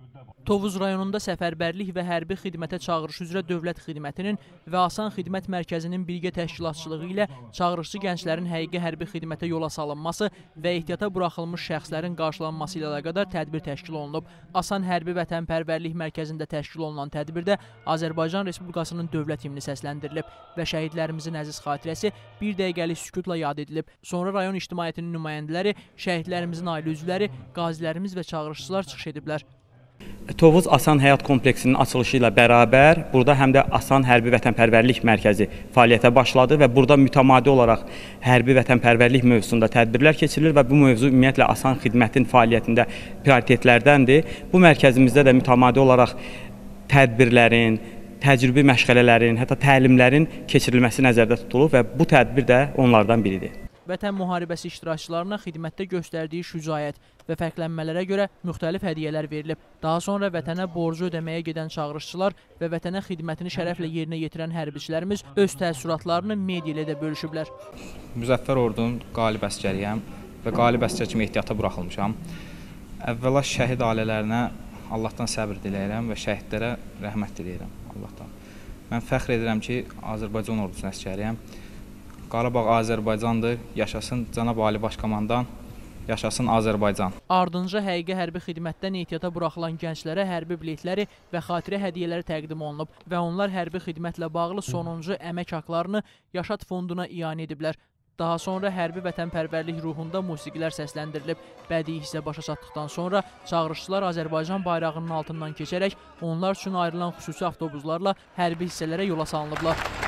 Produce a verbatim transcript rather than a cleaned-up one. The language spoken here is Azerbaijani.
Tovuz rayonunda səfərbərlik və hərbi xidmətə çağırış üzrə Dövlət Xidmətinin və Asan Xidmət Mərkəzinin birgə təşkilatçılığı ilə çağırışçı gənclərin həqiqi hərbi xidmətə yola salınması və ehtiyata buraxılmış şəxslərin qarşılanması ilə əlaqədar tədbir təşkil olunub. Asan Hərbi Vətənpərvərlik Mərkəzində təşkil olunan tədbirdə Azərbaycan Respublikasının dövlət himni səsləndirilib və şəhidlərimizin əziz xatirəsi bir dəqiqəlik sükutla yad edilib. Sonra rayon ictimaiyyətinin nümayəndələri, şəhidlərimizin ailə üzvləri, qazilərimiz və çağırışçılar çıxış ediblər. Tovuz Asan Həyat Kompleksinin açılışı ilə bərabər burada həm də Asan Hərbi Vətənpərvərlik Mərkəzi fəaliyyətə başladı və burada mütəmadi olaraq hərbi vətənpərvərlik mövzusunda tədbirlər keçirilir və bu mövzu ümumiyyətlə Asan xidmətin fəaliyyətində prioritetlərdəndir. Bu mərkəzimizdə də mütəmadi olaraq tədbirlərin, təcrübi məşğələlərin, hətta təlimlərin keçirilməsi nəzərdə tutulub və bu tədbir də onlardan biridir. Vətən müharibəsi iştirakçılarına xidmətdə göstərdiyi şücaət və fərqlənmələrə görə müxtəlif hədiyyələr verilib. Daha sonra vətənə borcu ödəməyə gedən çağırışçılar və vətənə xidmətini şərəflə yerinə yetirən hərbiçilərimiz öz təəssüratlarını media ilə də bölüşüblər. Müzəffər ordunun qalib əsgəriyəm və qalib əsgər kimi ehtiyata buraxılmışam. Əvvəla şəhid ailələrinə Allahdan səbr diləyirəm və şəhidlərə rəhmət diləyirəm Allahdan. Mən fəxr edirəm ki, Azərbaycan ordusunun əsgəriyəm. Qarabağ Azərbaycandır, yaşasın Cənab Ali Başkomandan, yaşasın Azərbaycan. Ardınca həqiqi hərbi xidmətdən ehtiyata buraxılan gənclərə hərbi biletləri və xatirə hədiyyələri təqdim olunub və onlar hərbi xidmətlə bağlı sonuncu əmək haqlarını Yaşad fonduna ianə ediblər. Daha sonra hərbi vətənpərvərlik ruhunda musiqilər səsləndirilib. Bədii hissə başa çatdıqdan sonra çağırışçılar Azərbaycan bayrağının altından keçərək onlar üçün ayrılan xüsusi avtobuslarla hərbi hissələrə yola salınıblar.